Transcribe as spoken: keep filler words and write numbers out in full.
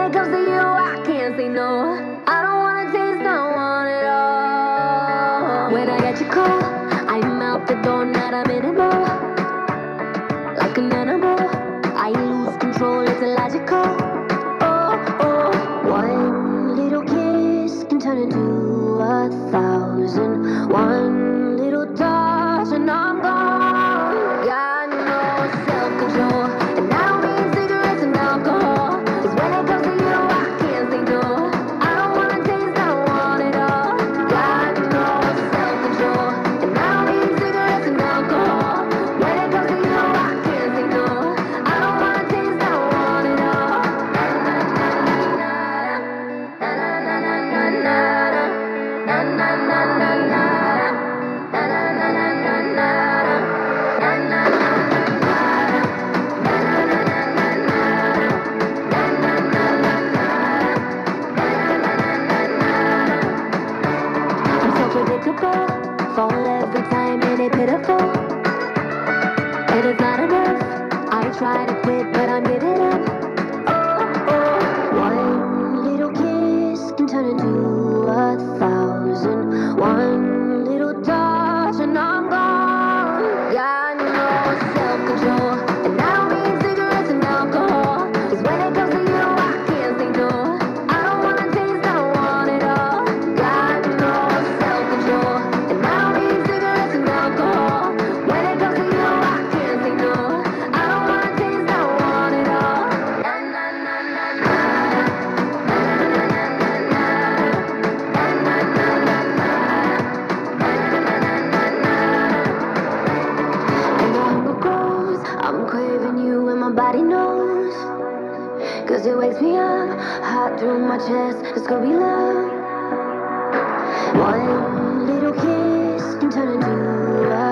it comes to you, I can't say no. I don't wanna taste, I want it all. When I get your call, I'm out the door, not a minute more. Like an animal, I lose control, it's illogical. Oh, oh, one little kiss can turn into a thousand. One little touch and I'm gone. Got no self-control, and I don't mean cigarettes and alcohol. 'Cause when it comes to you, I can't say no. I don't wanna taste, I want it all. Got no self-control, and I don't mean cigarettes and alcohol. When it comes to you, I can't say no. I don't wanna taste, I want it all. Na na na na na na na na na na na na na na na na na na. Predictable, fall every time and it's pitiful. It is not enough. I try to quit, but I'm giving up. Oh, oh. One little kiss can turn into a thousand. One little touch and I'm gone. Got no self-control, and I don't mean cigarettes and alcohol. 'Cause when it comes to you, I can't say no. I don't wanna taste, I want it all. Got no self-control, and I don't mean cigarettes and alcohol. When it comes to you, I can't say no. I don't wanna taste, I want it all. Na na na na na na na na na na na na na na na. And the hunger grows, I'm craving you and my body knows. 'Cause it wakes me up, hot through my chest, it's gonna be love. One little kiss can turn into a